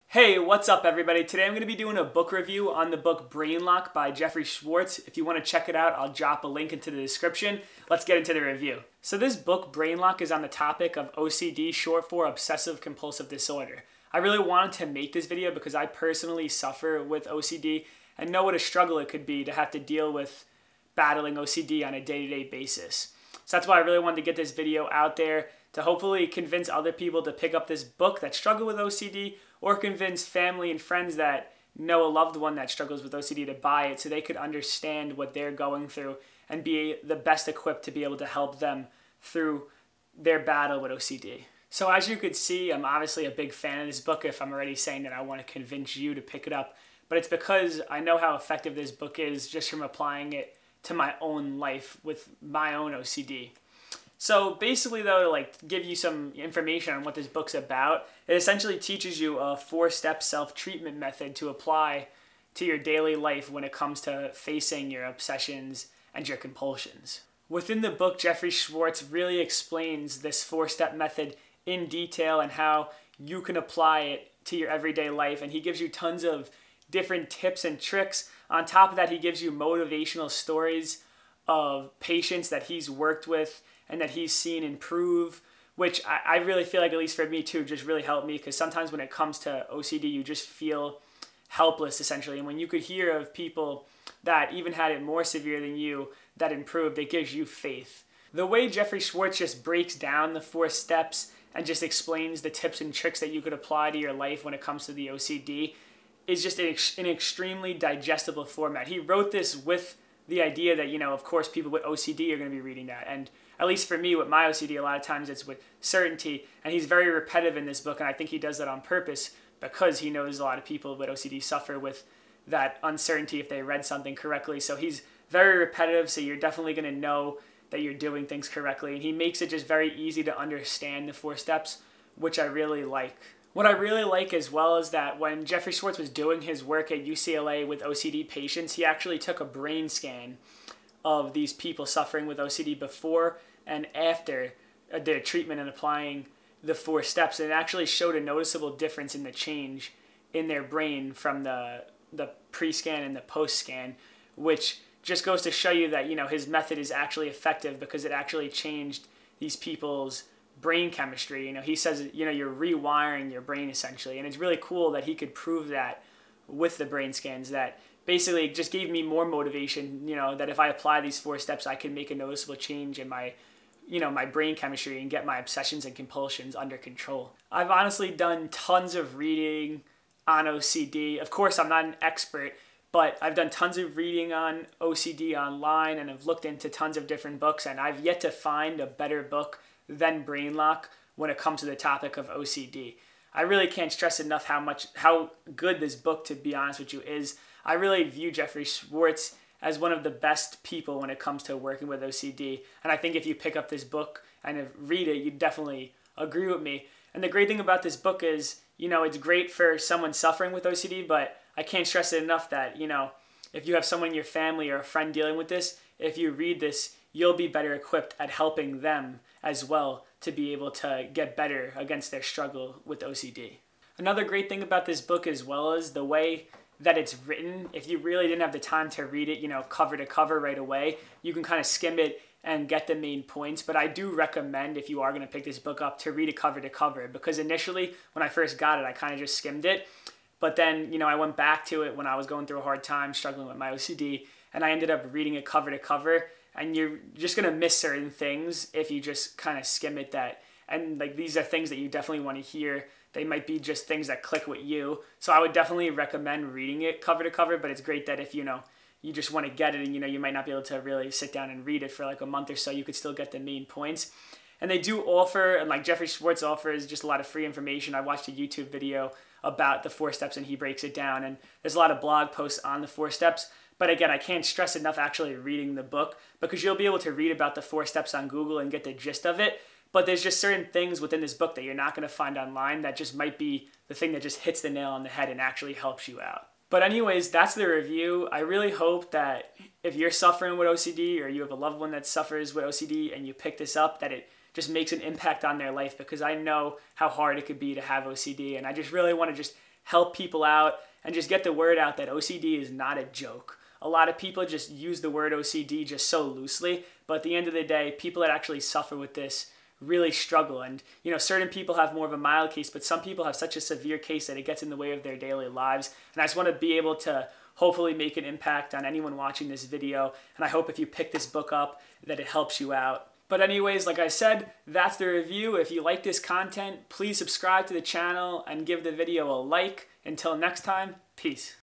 Hey, what's up everybody? Today I'm going to be doing a book review on the book Brain Lock by Jeffrey Schwartz. If you want to check it out, I'll drop a link into the description. Let's get into the review. So this book, Brain Lock, is on the topic of OCD, short for Obsessive Compulsive Disorder. I really wanted to make this video because I personally suffer with OCD and know what a struggle it could be to have to deal with battling OCD on a day-to-day basis. So that's why I really wanted to get this video out there to hopefully convince other people to pick up this book that struggle with OCD, or convince family and friends that know a loved one that struggles with OCD to buy it so they could understand what they're going through and be the best equipped to be able to help them through their battle with OCD. So as you could see, I'm obviously a big fan of this book if I'm already saying that I want to convince you to pick it up. But it's because I know how effective this book is just from applying it to my own life with my own OCD. So basically though, to give you some information on what this book's about, it essentially teaches you a 4-step self-treatment method to apply to your daily life when it comes to facing your obsessions and your compulsions. Within the book, Jeffrey Schwartz really explains this 4-step method in detail and how you can apply it to your everyday life, and he gives you tons of different tips and tricks. On top of that, he gives you motivational stories of patients that he's worked with and that he's seen improve, which I really feel like, at least for me too, just really helped me, because sometimes when it comes to OCD, you just feel helpless essentially. And when you could hear of people that even had it more severe than you that improved, it gives you faith. The way Jeffrey Schwartz just breaks down the 4 steps and just explains the tips and tricks that you could apply to your life when it comes to the OCD is just an extremely digestible format. He wrote this with the idea that, of course, people with OCD are going to be reading that. And at least for me, with my OCD, a lot of times it's with certainty. And he's very repetitive in this book, and I think he does that on purpose because he knows a lot of people with OCD suffer with that uncertainty if they read something correctly. So he's very repetitive, so you're definitely going to know that you're doing things correctly. And he makes it just very easy to understand the 4 steps, which I really like. What I really like as well is that when Jeffrey Schwartz was doing his work at UCLA with OCD patients, he actually took a brain scan of these people suffering with OCD before and after their treatment and applying the 4 steps. And it actually showed a noticeable difference in the change in their brain from the pre-scan and the post-scan, which just goes to show you that, his method is actually effective because it actually changed these people's brain chemistry. He says, you're rewiring your brain essentially. And it's really cool that he could prove that with the brain scans, that basically it just gave me more motivation, that if I apply these 4 steps, I can make a noticeable change in my, my brain chemistry and get my obsessions and compulsions under control. I've honestly done tons of reading on OCD. Of course, I'm not an expert, but I've done tons of reading on OCD online, and I've looked into tons of different books, and I've yet to find a better book than Brain Lock when it comes to the topic of OCD. I really can't stress enough how good this book, to be honest with you, is. I really view Jeffrey Schwartz as one of the best people when it comes to working with OCD. And I think if you pick up this book and read it, you'd definitely agree with me. And the great thing about this book is, it's great for someone suffering with OCD, but I can't stress it enough that, if you have someone in your family or a friend dealing with this, if you read this, you'll be better equipped at helping them as well to be able to get better against their struggle with OCD. Another great thing about this book as well is the way that it's written. If you really didn't have the time to read it, cover to cover right away, you can kind of skim it and get the main points. But I do recommend, if you are going to pick this book up, to read it cover to cover, because initially when I first got it, I kind of just skimmed it. But then, I went back to it when I was going through a hard time struggling with my OCD, and I ended up reading it cover to cover. And you're just going to miss certain things if you just kind of skim it. And these are things that you definitely want to hear. They might be just things that click with you. So I would definitely recommend reading it cover to cover, but it's great that if, you just want to get it and, you might not be able to really sit down and read it for like a month or so, you could still get the main points. And they do offer, and like Jeffrey Schwartz offers, just a lot of free information. I watched a YouTube video about the 4 steps and he breaks it down. And there's a lot of blog posts on the 4 steps. But again, I can't stress enough actually reading the book, because you'll be able to read about the 4 steps on Google and get the gist of it. But there's just certain things within this book that you're not going to find online that just might be the thing that just hits the nail on the head and actually helps you out. But anyways, that's the review. I really hope that if you're suffering with OCD, or you have a loved one that suffers with OCD and you pick this up, that it just makes an impact on their life, because I know how hard it could be to have OCD, and I just really want to just help people out, and just get the word out that OCD is not a joke. A lot of people just use the word OCD just so loosely, but at the end of the day, people that actually suffer with this really struggle. And certain people have more of a mild case, but some people have such a severe case that it gets in the way of their daily lives. And I just want to be able to hopefully make an impact on anyone watching this video. And I hope if you pick this book up that it helps you out. But anyways, like I said, that's the review. If you like this content, please subscribe to the channel and give the video a like. Until next time, peace.